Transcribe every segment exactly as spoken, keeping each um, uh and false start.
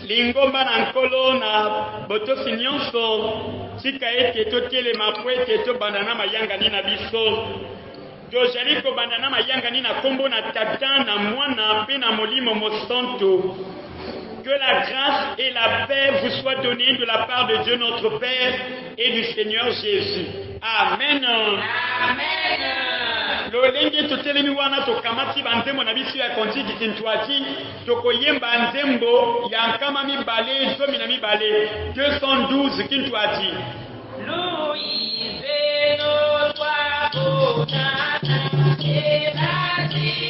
lingomba na nkolo na botosi nyonso tika ete totelema po ete tobanda na mayangani na biso tozali kobanda na mayangani na kombo na tata na mwana mpe na molimo mosantu. Que la grâce et la paix vous soient données de la part de Dieu notre Père et du Seigneur Jésus. Amen. Amen. Lolenge totelemi wana tokamati banzembo na biso ya kontiki tintwati tokoyemba nzembo ya nkama mibale zomi na mibale deux cent douze kintwati. Louise notre bonata et la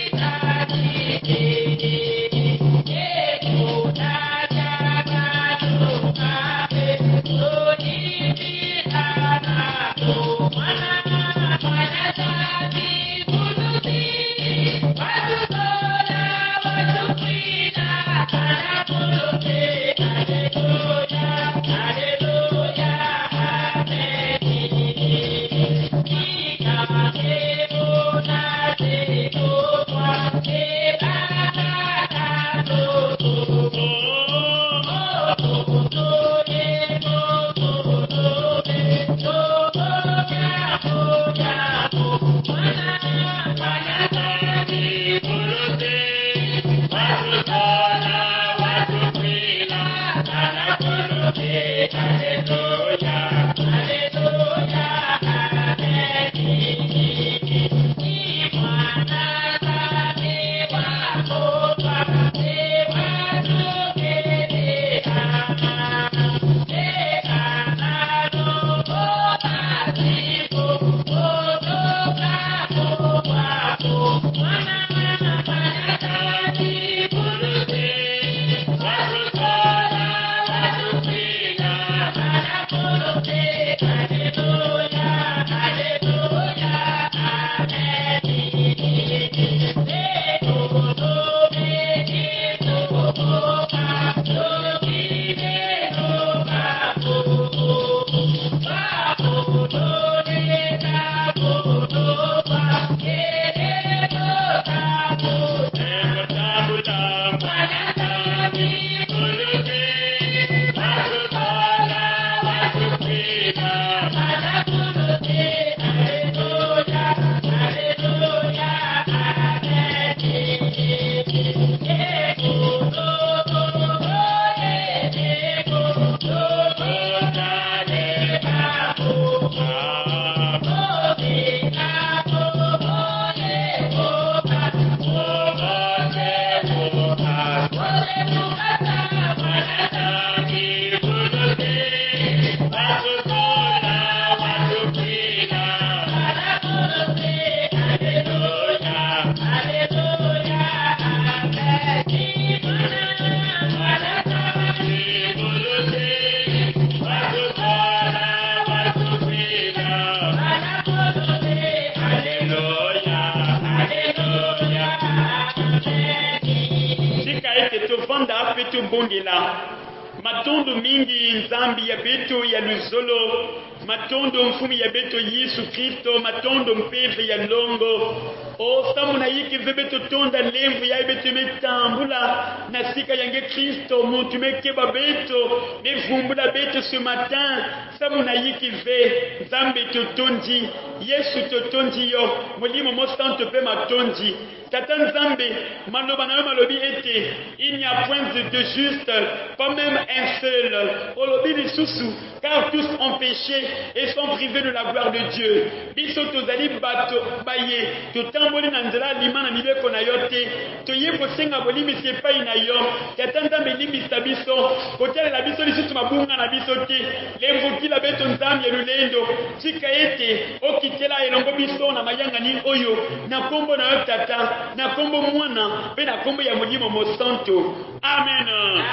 Matondo mingi nzambi ya beto ya luzolo, matondo mfumi ya beto Yesu Kristo, matondo mpeve ya longo. O samu na yiki vebeto tonda lemvu ya beto metambula na sika yange Kristo muntu mekeba beto nevumbula beto ce matin. Samu na yiki ve nzambe totondi Yesu totondi yo molimo mosanto pe matondi. Tata Nzambe, maloba na malobi ete, il n'y a point de juste, pas même un seul. Olobi lisusu, car tous ont péché et sont privés de la gloire de Dieu. Biso tozali bato baye, totamboli na nzela limana mibeko na yo te, toye kosenga bolimisi epai na yo. Tata Nzambe limbisa biso, kotelela biso lisusu mabunga na biso te, lemvukila beto Nzambe ya lulendo, tika ete, okitela elongo biso na mayangani oyo, na kombo na yo tata, na kombo mwana pe na kombo ya molimo mosanto. Amen.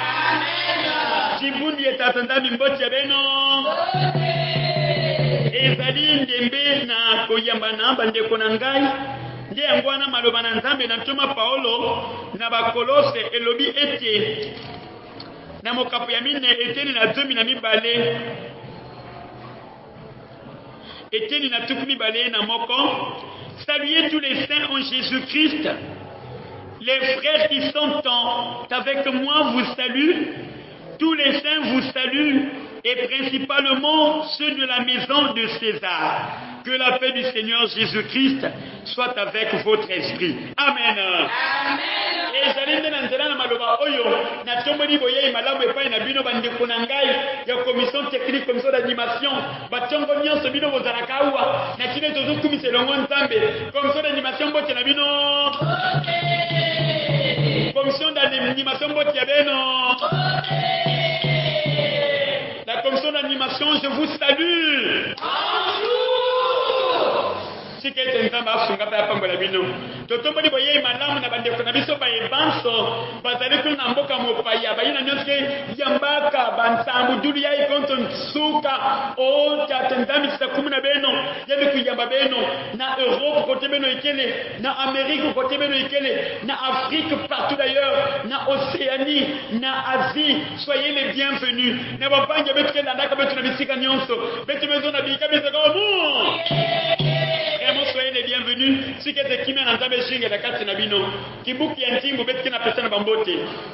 Amen. Tibundi etata Nzambe mboti ya beno. Ezali ndembe na koyamba na bandeko na ngai. Nde yango wana maloba na Nzambe na ntoma Paulo na bakolose elobi ete na mokapo ya mine eteni na zomi na mibale eteni na tuku mibale na moko. Saluez tous les saints en Jésus-Christ. Les frères qui sont avec moi vous saluent. tous les saints vous saluent, et principalement ceux de la maison de César. Que la paix du Seigneur Jésus-Christ soit avec votre esprit. Amen. Et j'allais dire dans la maloba oyo na tomboni boye malamu epai na bino bandeko na ngai ya commission technique commission d'animation batongo nyonso bino bozalaka awa na kine tozokumisa elongo nzambe commission d'animation bote na bino commission d'animation bote ya beno la commission d'animation je vous salue. Si quelqu'un tamba sunga pa pambola bino totomboni boye malamu na bandeko na biso ba ebanso bazali ko na mboka mopaya bayina nyonske yambaka bansambu duli ya ikonto nsuka o tatendami sa kumuna beno yabe kuyamba beno na Europe côté beno ikele na Amérique côté beno ikele na Afrique partout d'ailleurs na Océanie na Asie soyez les bienvenus na bapanga betu na ndaka betu na bisika nyonso betu bezo na bika bezo ko soyez les bienvenus. Si quelqu'un qui m'a entendu chingue la carte na bino, qui boucle un timbre, bête qui n'a personne bambote.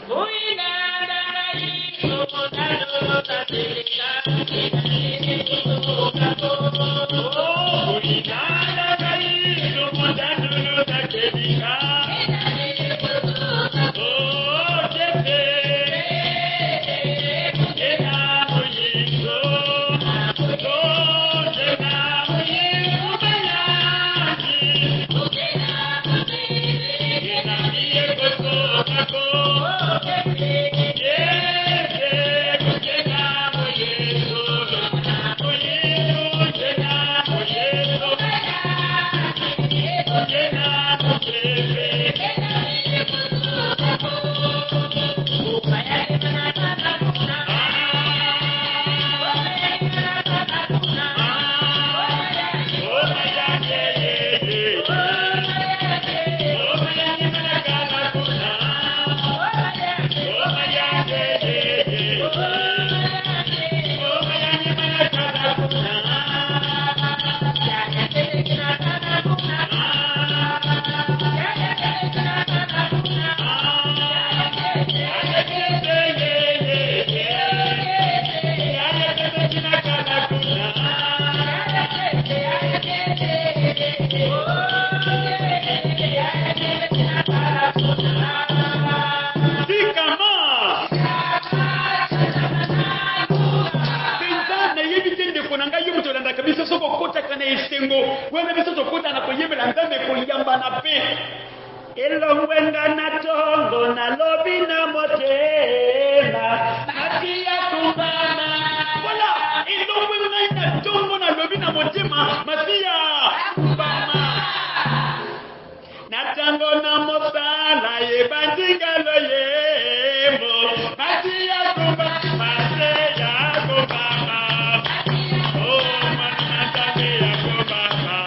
Elongwenga na tongo na lobi na motema matia kumbama. Voilà, elongwenga na tongo na lobi na motema matia kumbama. Na tango na mosala ye bandinga lo yemo matia kumbama matia kumbama. Oh manata ya kumbama.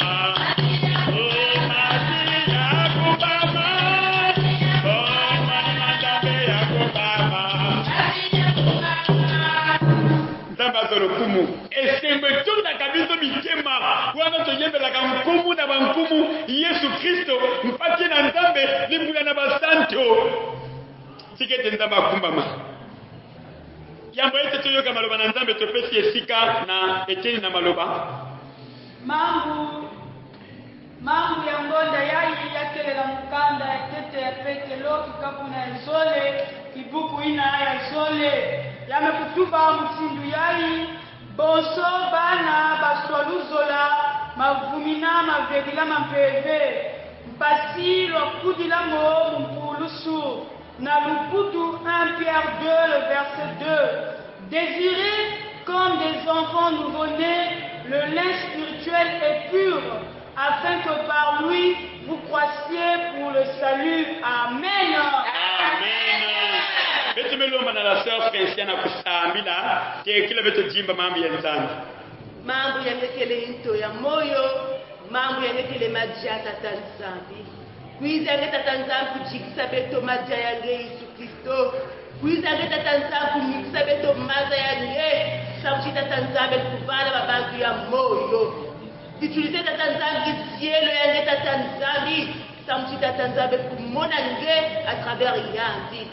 Esembetunga kabisa mitema wana toyembelaka nkumu na bankumu Yesu Kristo mpaki na nzambe limbula na basanto sikete nzambe akumbama yambo ete toyoka maloba na nzambe topesi esika na eteni na maloba mambu mambu ya ngonda yayi yakelela mukanda etete ya petelo kikapu na ezole kibuku ina ya ezole yamekutuba mtindu yayi bonso bana baswaluzola mavumina mavegila mampeve mpasi lwakudila mo mpulusu na luputu un Pierre deux le verset deux. Désirez comme des enfants nouveau-nés le lin spirituel et pur afin que par lui vous croissiez pour le salut. Amen. Amen. Betu melomba na la sœur Franciana kusambila ke kila betu jimba mambo ya nzambe. Mambo yanekele into ya moyo, mambo yanekele majia tata nzambe. Kuiza ngeta tata nzambe kujikisa beto majia yange Yesu Kristo. Kuiza ngeta tata nzambe kumikisa beto maza yange sabuchi tata nzambe kubana babantu ya moyo. Utiliser tata nzambe cielo yange tata nzambe sabuchi tata nzambe kumona nge à travers yangi.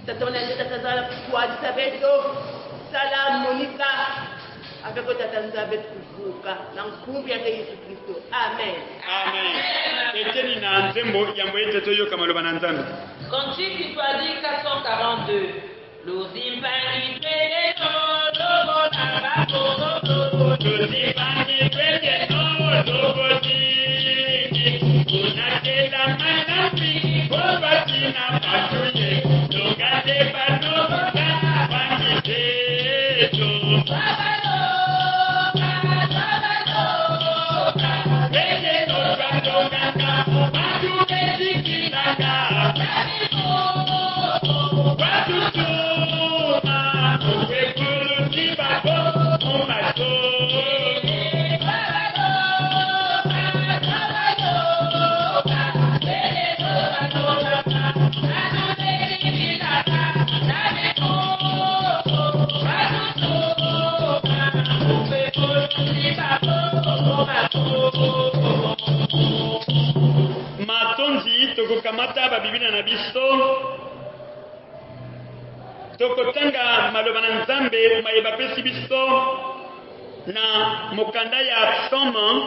tata na tata za kuadisa beto salam Monica avec tata nzabe kuvuka na nkumbi ya Yesu Kristo amen amen eteni na nzembo ya mwete toyo kama loba na nzambe. Cantique Kichwadi quatre cent quarante-deux. Luzimbangi twende no logo na bako logo. Luzimbangi twende no logo tini. Unatela malambi bobati na patuye. Longate pano na bangi teto. Babalo, babalo, twende no rando nanga. Matu kesi nanga. Matonzi tokokamata babibina na biso tokotanga maloba na nzambe mayeba pesi biso na mokanda ya psaume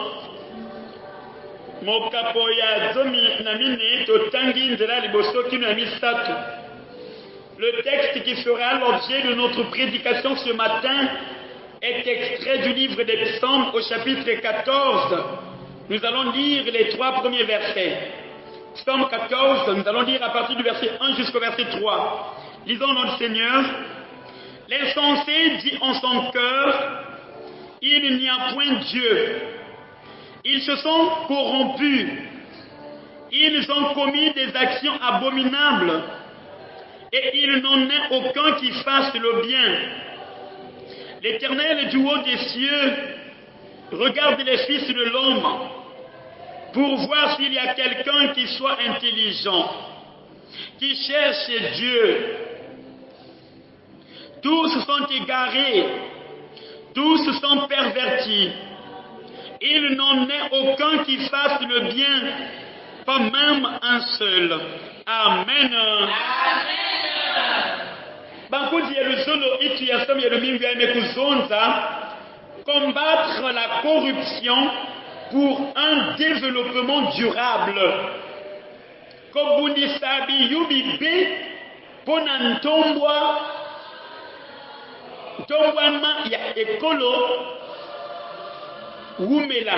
mokapo ya zomi na mine totangi nzela liboso kino ya misato. Le texte qui sera l'objet de notre prédication ce matin est extrait du livre des psaumes au chapitre quatorze. Nous allons lire les trois premiers versets. Psaume quatorze, nous allons lire à partir du verset un jusqu'au verset trois. Lisons notre Seigneur. L'insensé dit en son cœur, il n'y a point Dieu. Ils se sont corrompus. Ils ont commis des actions abominables. Et il n'en est aucun qui fasse le bien. L'Éternel du haut des cieux regarde les fils de l'homme pour voir s'il y a quelqu'un qui soit intelligent, qui cherche Dieu. Tous sont égarés, tous sont pervertis. Il n'en est aucun qui fasse le bien, pas même un seul. Amen. Amen. Bankuzi ya luzolo itu ya somo ya lumingu ya mekuzonza, combattre la corruption pour un développement durable. Kobunisabi yubibe pona ntombwa ntombwama ya ekolo wumela.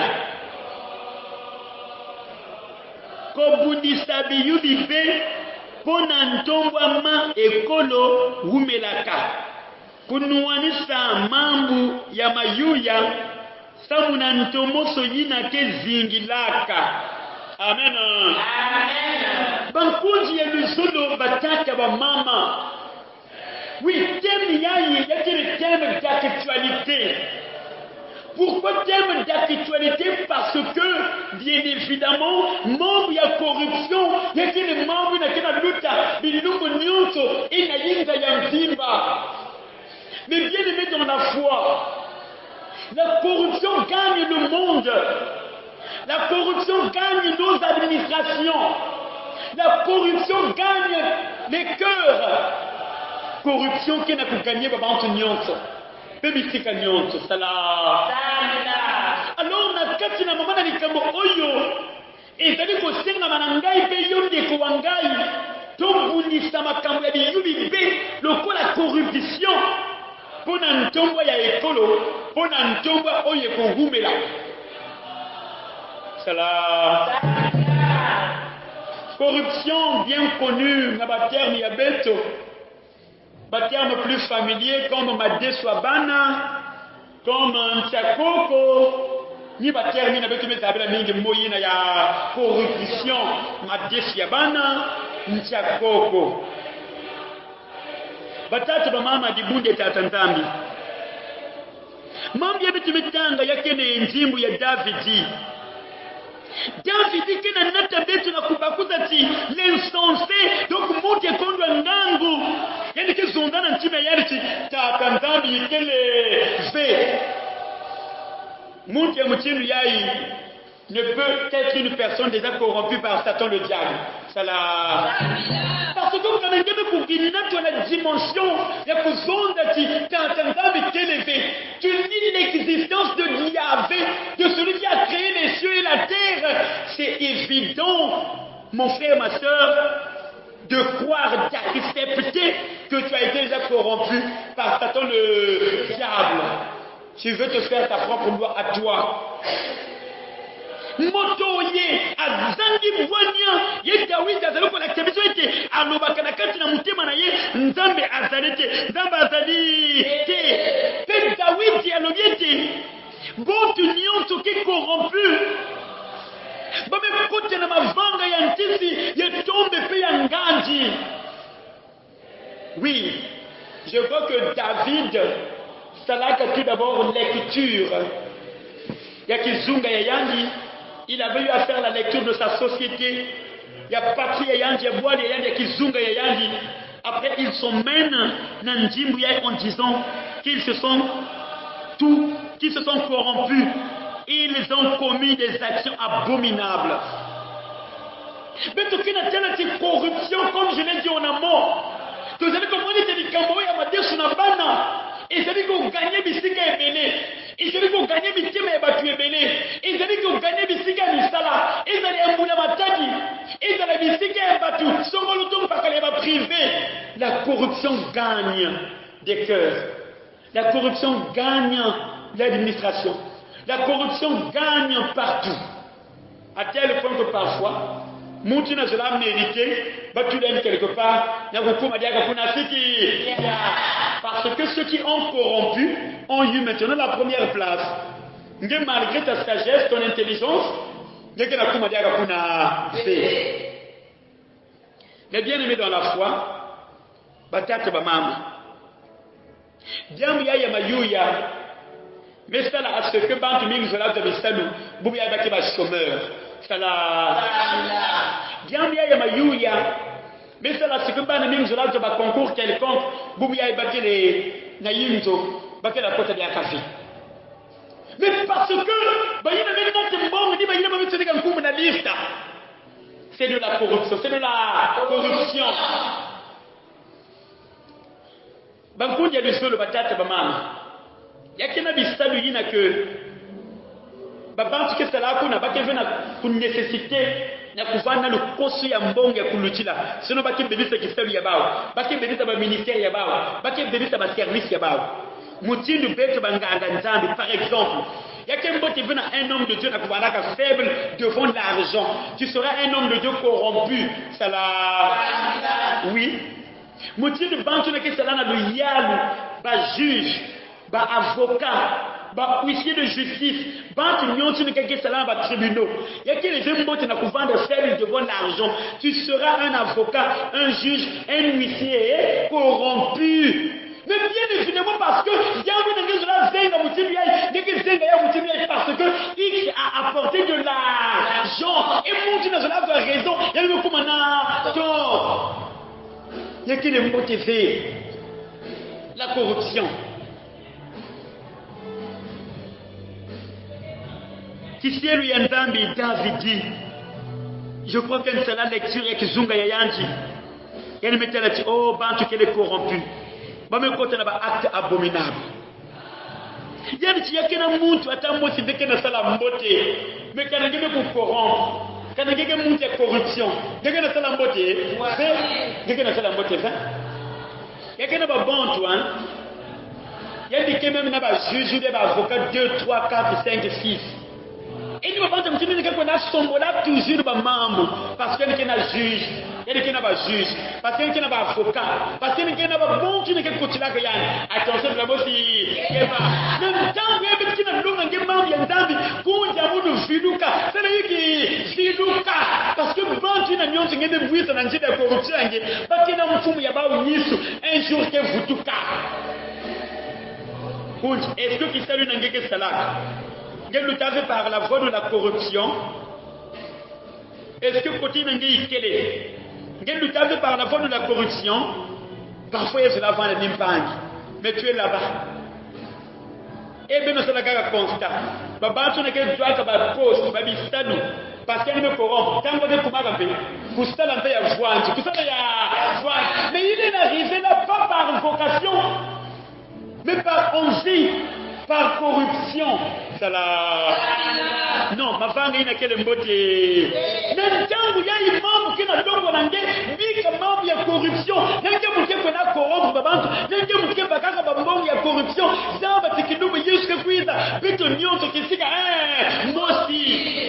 Kobunisabi yubibe pona ntombwama ekolo wumelaka. Kunuanisa mambu ya mayuya samuna ntomoso yina ke zingilaka. Amen. Amen. Bankuji ya luzolo batata ba mama. Oui, thème yayi yake le thème d'actualité. Pourquoi thème d'actualité? Parce que, bien évidemment, membre ya corruption, yake le membre na kena luta, bilungu nyonso, ina yinga ya mzimba. Mais bien aimé dans la foi, la corruption gagne le monde. La corruption gagne nos administrations. La corruption gagne les cœurs. Corruption qui n'a pas gagné babantu nyonso. Bebisika nyonso sala. Alors na kati na mama na likambo oyo ezali kosenga manangai pe yonde ko wangai. Tombunisa makambo ya biyubi be lokola corruption. Pona ntombwa ya ekolo, pona ntombwa oye kohumela. Sala. Corruption bien connue na baterme ya beto. Baterme plus familier comme Madeswabana, comme Ntiakoko, ni baterme na beto metabela mingi moyina ya corruption, Madeswabana, Ntiakoko. Batatu ba mama dibunde tata nzambi. Mambi ya betu metanga yake ne nzimbu ya Davidi. Davidi kena nata betu na kubakuza ti l'insensé donc monte kondwa ngangu. Yani ke zondana ntima yari ti tata nzambi kele ve. Monte mutinu yayi ne peut qu'être une personne déjà corrompue par Satan le diable. Ça la... Parce que okoka na ngeme kukinatwa na dimension ya kuzonda ti tata nzambe t'élevé. Tu nies l'existence de Yahvé, de celui qui a créé les cieux et la terre. C'est évident, mon frère, ma soeur, de croire, d'accepter que tu as été déjà corrompu par Satan le diable. Tu veux te faire ta propre gloire à toi. Moto ye azangi mwania ye Dawidi azali ko la kebiso ete alobaka na kati na mutema na ye nzambe azali te nzambe azali te pe Dawidi alobi ete botu nyonso ki corrompu bamekota na mavanga ya ntisi ye tombe pe ya nganji. Oui, je vois que David salaka tout d'abord lecture ya kizunga ya yangi. Il avait eu à faire la lecture de sa société. Il y a Patri et Yandi, il y a Bois et Yandi, Kizunga et Yandi. Après, ils s'emmènent dans Ndjimbouya en disant qu'ils se sont tous, qu'ils se sont corrompus. Ils ont commis des actions abominables. Mais tu fais une corruption, comme je l'ai dit en amont. Tu as dit que moi, j'étais dit que moi, je suis et ils avaient gagné Bissika et Béné. Ils avaient gagné Bissika et Batu et Béné. Ils avaient gagné Bissika et Misala. Ils avaient un Matadi. Ils avaient Bissika et Batu. Son molotom parce qu'elle va priver. La corruption gagne des cœurs. La corruption gagne l'administration. La corruption gagne partout. À tel point que parfois, Mouti n'a pas mérité, Batu l'aime quelque part, parce que ceux qui ont corrompu ont eu maintenant la première place. Malgré ta sagesse, ton intelligence, les bien-aimés dans la foi, Batata Bamam, Diam Yaya Mayuya, mais ça à ce que Bantu Ming Zola de Bissalou, Boubia Bakiba chômeur, ça la Diam Yaya Mayuya. Mais c'est là ce que Bantu Ming Zola de concours quelconque, Boubia Baki les Nayimzo, Baki la côte de la café. Mais parce que, c'est de la corruption, c'est de la corruption. Bankundi ya bisolo batata bamama. Yakena bisalu yina que babantu ke sala kuna bakevena ku nécessité na kuvana le koso ya mbongo ya kulutila. Sinon bakebebisa kisalu ya bao, bakebebisa ba ministère ya bao, bakebebisa ba service ya bao. Mutindu beto banganga nzambi par exemple. Il y a quelqu'un qui vient un homme de Dieu faible devant l'argent. Tu seras un homme de Dieu corrompu. Ça la... Oui. Moutier de banque que cela n'a de yalou, ba juge, ba avocat, ba huissier de justice, banque nyon tu ne que cela ba tribunaux. Il y a quelqu'un qui n'a pas de faible devant l'argent. Tu seras un avocat, un juge, un huissier corrompu. Mais bien évidemment parce que parce que X a apporté de l'argent et mon Dieu n'a raison. Il y a le commandant. Il y a qui est motivé la corruption. Si c'est lui un Zambi David dit, je crois qu'une seule lecture est que Zunga Yayanji. Elle mettait là, oh, Bantu qu'elle est corrompue. Bame kote na ba acte abominable. Yani ti yake na muntu ata moti deke na sala mbote. Mais kana ngebe ko corrompre. Kana ngebe muntu ya corruption. Deke na sala mbote. Deke na sala mbote ça. Yake na ba bon toi. Yadi ke même na ba juge de ba avocat deux, trois, quatre, cinq, six. Et nous va pas me dire que na sombola toujours ba mambo parce que y a un juge. Il y a un juge, parce qu'il y a un avocat, parce qu'il y a un bon qui ne peut pas faire. Attention, la bosse, même temps, il y a un petit peu de monde, il y a un temps, il y a un peu de filouka, c'est-à-dire filouka, parce que bon qui n'a pas de bruit, ça n'a pas de corruption, parce qu'il y a un fou, il y a un jour que vous tout cas. Est-ce que qui salue n'a pas de salaire? Il nous avait par la voie de la corruption. Est-ce que côté n'a pas de il nous tape par la voie de la corruption. Parfois, il y a cela avant les nimpangi. Mais tu es là-bas. Et bien, nous sommes là constat. Baba, tu n'as qu'à droit à la poste, babi stadou. parce qu'elle me corrompt. Quand vous êtes comment rappeler, vous savez un peu à voir, vous savez à voir. Mais il est arrivé là pas par vocation, mais par envie, par corruption. Ça la... Non, ma femme est quelle beauté. Même quand il y a une membre qui n'a pas de mais comment il y a corruption. Même quand il y a corrompre, même quand il y a corruption, ça va te nous payer ce que vous avez. Pétonion, ce qui est moi aussi.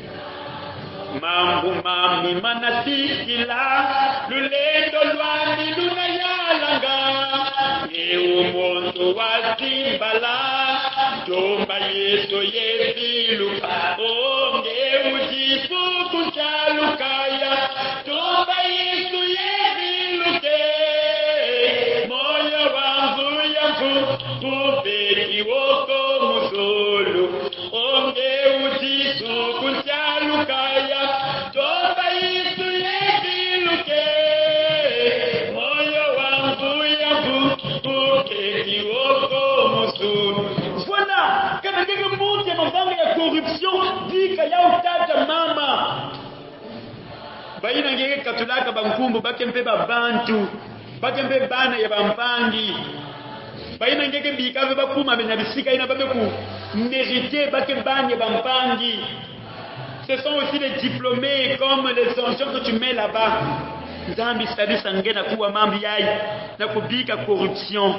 Mambu mami manasikila lulendo lwani lunayalanga eumonto wazimbala tomba yeso yeziluka onge ujifu kuchalukaya tomba yeso yeziluke moyo wangu yafu kubeki woko musulu onge ujifu kuchalukaya tomba yesu yeziluke moyo wangu yafu kubeki woko musulu. Voilà, quand quelqu'un monte dans la corruption, dit qu'il y a un tas de maman. Baina ngeke katulaka bankumbu bakempe babantu bakempe bana ya bampangi baina ngeke bikabe bakuma benya bisika ina babe ku mériter bakembani ya bampangi. Ce sont aussi les diplômés comme les anciens que tu mets là-bas. Nzambi sabi sangena kuwa mambi yai na kubika corruption.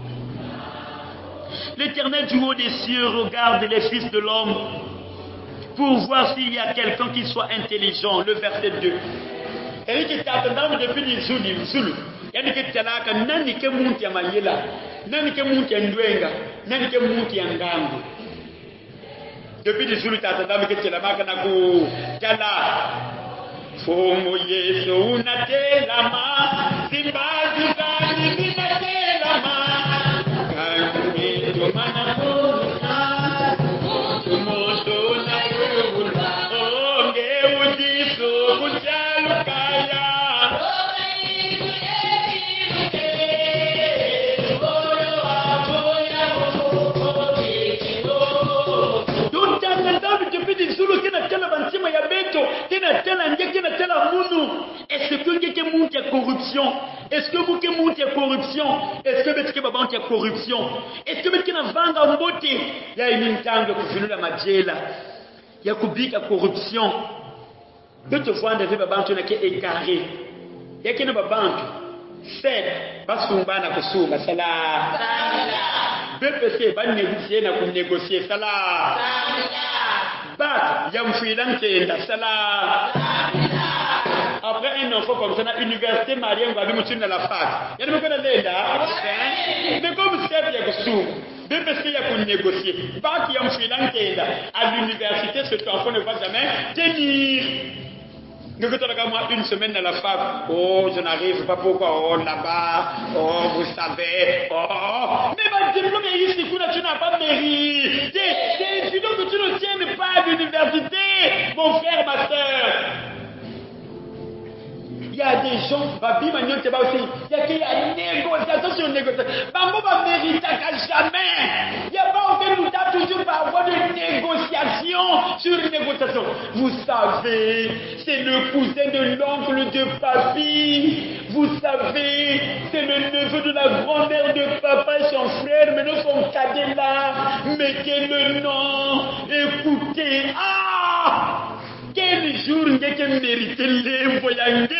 L'Éternel du haut des cieux regarde les fils de l'homme pour voir s'il y a quelqu'un qui soit intelligent. Le verset deux. Et qui t'attend depuis les Zulu. Zulu. Il y a des talaka nani ke munti ya mayela, nani ke munti ya ndwenga, nani ke munti ya ngangu. Depuis les Zulu t'attend que tu la marques na ku tala. Fomo Yesu unatelama, simbazi zani unatelama. Mana kuna moto na kula onge ujisu kuchalukaya donc t'as depuis des Zulu qui n'a tela bansima ya beto qui n'a tela nge qui n'a tela munu. Est-ce que ngeke monte ya corruption? Est-ce que vous qui monte ya corruption? Est-ce que betike babanti ya corruption? Est-ce que betike na vanga mbote ya imintango kufunula majela ya kubika corruption? Beto vanda ve babanti na ke écaré ya kina babanti set basumbana kusuma sala B P C ba négocier na ku négocier sala bat ya mfilang tenda sala. Après un enfant comme ça, à l'université, Mariam va venir à la fac. Il y a des gens qui ont mais comme c'est bien que sous, même parce qu'il y a pour négocier, pas qu'il y a un filant qui est là. À l'université, cet enfant ne va jamais tenir. Nous avons moi une semaine à la fac. Oh, je n'arrive pas pourquoi. Oh, là-bas. Oh, vous savez. Oh, mais ma diplôme est ici, tu n'as pas mérité. C'est évident que tu ne tiennes pas à l'université, mon frère, ma soeur. Il y a des gens, Babi Magnon, c'est pas aussi. Il y a qu'il y a négociation sur négociation. Bambo va mériter qu'à jamais. Il n'y a pas aucun nous a toujours par voie de négociation sur négociation. Vous savez, c'est le cousin de l'oncle de Papi. Vous savez, c'est le neveu de la grand-mère de papa et son frère, mais nous sommes cadets là. Mettez-le nom. Écoutez. Ah! Quel jour ngeke mérité les voyange?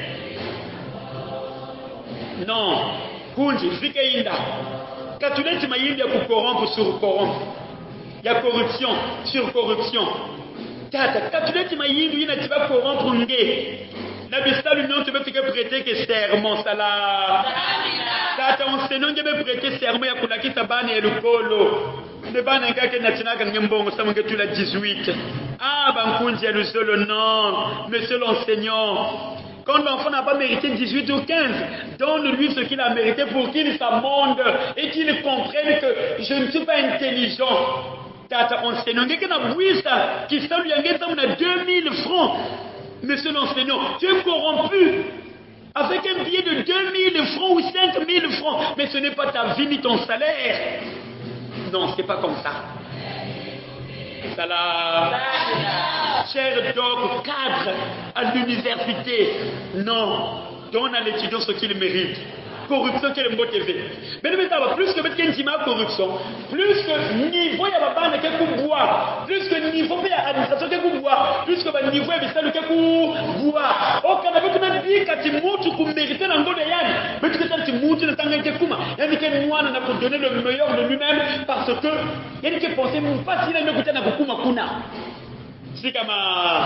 Non, kunji fike inda. Katuleti mayindi ya kukorompo sur corrompre. Ya corruption sur corruption. Tata, katuleti mayindi ina tiba corrompre nge. Na bisalu non tu peux fike prêter que serment sala. Tata on se non ngebe prêter serment ya kulakisa bani ya lukolo. Ne bana ngake natinaka ngembongo samunge tu la dix-huit. Ah, Bankunzi Alusolo, non, monsieur l'enseignant. Quand l'enfant n'a pas mérité dix-huit ou quinze, donne-lui ce qu'il a mérité pour qu'il s'amende et qu'il comprenne que je ne suis pas intelligent. Tata enseignant, qui s'en lui a deux mille francs. Monsieur l'enseignant, tu es corrompu. Avec un billet de deux mille francs ou cinq mille francs, mais ce n'est pas ta vie ni ton salaire. Non, c'est pas comme ça. Salam. cher doc, cadre à l'université. Non, donne à l'étudiant ce qu'il mérite. Corruption qui est le mot T V. Mais plus que la corruption, plus que niveau ya babana ke kuboa, plus que niveau ya administration ke kuboa, plus que ba niveau ya bisalo ke kuboa. O kana betu na bika ti mutu ku mériter na ngode yani. Betu ke tanti mutu na tanga ke kuma. Yani ke mwana na pour donner le meilleur de lui-même parce que yani ke penser mu facile na kuta na kuma kuna. Si kama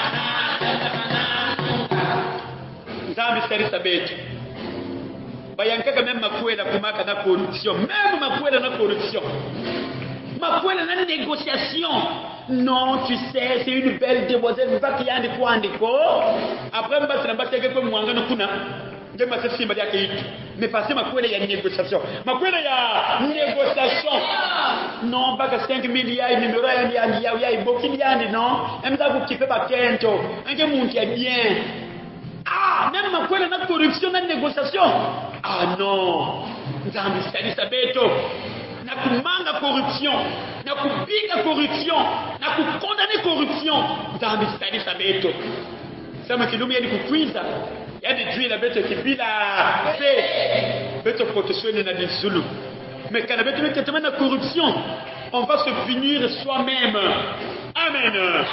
Nzambi sari sabetu. Bayankaka même makwela kumaka na corruption, même makwela na corruption, makwela na négociation. Non, tu sais, c'est une belle demoiselle, va qui y a des points de corps. Après, je vais te dire que moi, je vais te dire mais parce que makwela y a négociation, makwela y a négociation. Non, pas que cinq milliards, numéro un milliard, il y a beaucoup de milliards, non. Même ça, vous kiffez pas Kento, un qui monte bien. Ah, même ma quoi la corruption, la négociation. Ah non, Nzambi sali sabeto. Na kumanga corruption, na kupiga corruption, na kukondana corruption. Nzambi sali sabeto. Sama kilumi yani kukwiza. Yani jui la beto kibila fe. Beto protestione na disulu. Mais quand la beto met na corruption, on va se punir soi-même. Amen. Amen.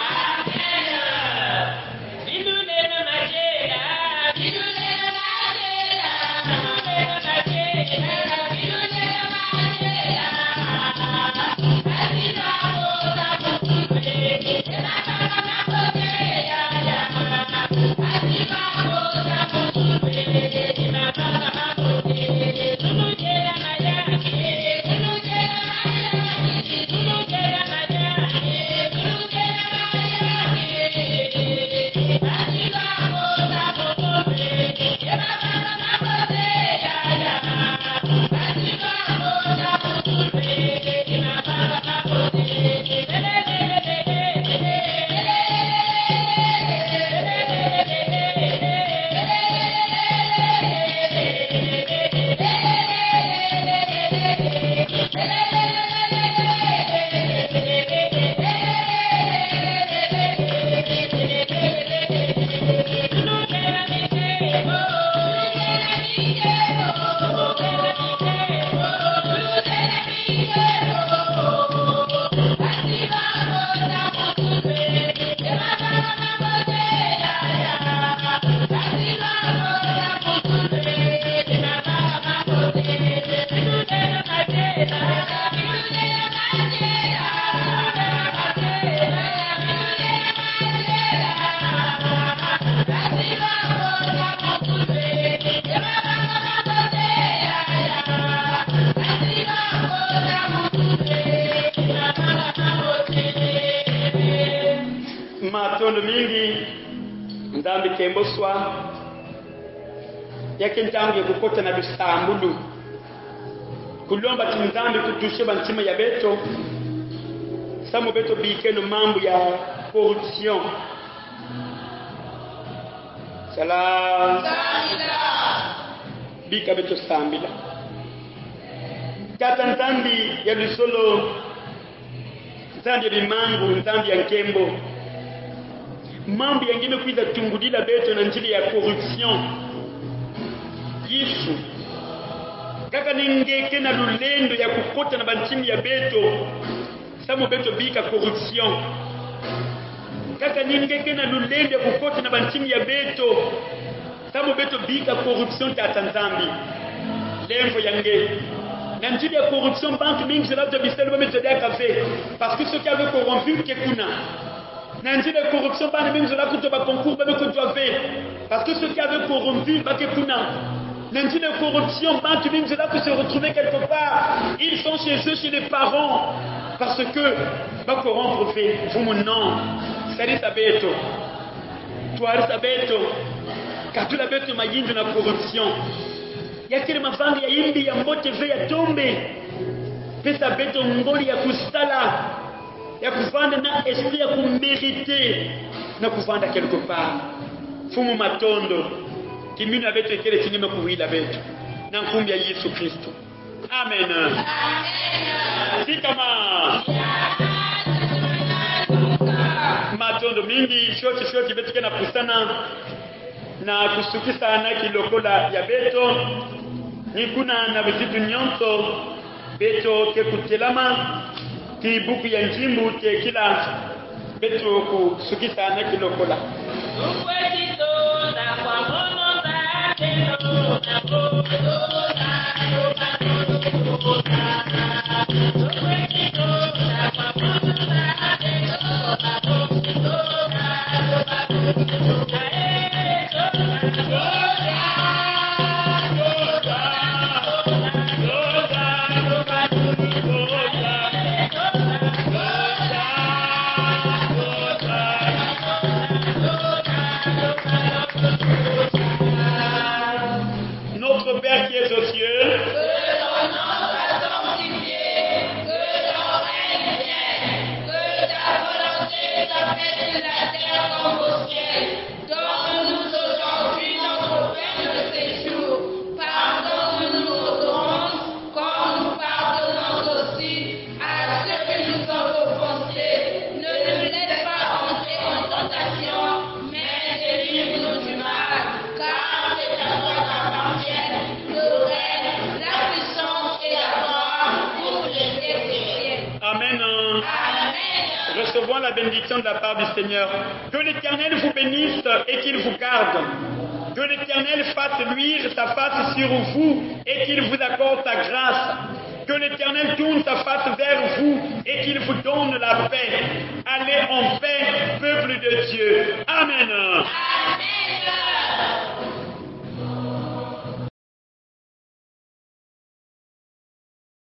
Matondo mingi Nzambi kemboswa yake ntangiye kukota na bisambulu kulomba Nzambi kutushe bantima ya beto samu beto bikeno mambo ya corruption. Salam bika beto sambila tata Nzambi ya lusolo, Nzambi ya bimangu, Nzambi ya nkembo, mambo yengine kuiza tungudila beto na njili ya corruption. Yesu kaka ningeke na lulendo ya kukota na bantimi ya beto samu beto bika corruption. Kaka ningeke na lulendo ya kukota na bantimi ya beto samu beto bika corruption tata Nzambi. Lembo yange na njili ya corruption banque mingi zela de biselo ba metode ya café parce que ceux qui avaient corrompu kekuna. Nanti la corruption pas les mêmes de la coûte ba concours ba que tu as fait parce que ceux qui avaient corrompu ba que kuna. Nanti la corruption pas les mêmes de la que se retrouver quelque part, ils sont chez eux, chez les parents parce que ba corrompre fait pour mon nom sali sabeto toi sabeto katu la beto mayindu na corruption yakile mafanga ya imbi ya mbote ve ya tombe pesa beto ngoli ya kustala ya kufanda na esprit ya kumériter na kufanda quelque part fumu matondo kimina beto ekele kinyema kuhila beto na nkumbi ya Yesu Kristo. Amen. Amen. Sikama matondo mingi shoti shoti betu kena kusana na kusukisana kilokola ya beto nikuna na vizitu nyonso beto ke kutelama ki buku ya njimbu te kila beto kusukisana kilokola Notre Père qui est aux cieux, recevons la bénédiction de la part du Seigneur. Que l'Éternel vous bénisse et qu'il vous garde. Que l'Éternel fasse luire sa face sur vous et qu'il vous accorde sa grâce. Que l'Éternel tourne sa face vers vous et qu'il vous donne la paix. Allez en paix, peuple de Dieu. Amen. Amen.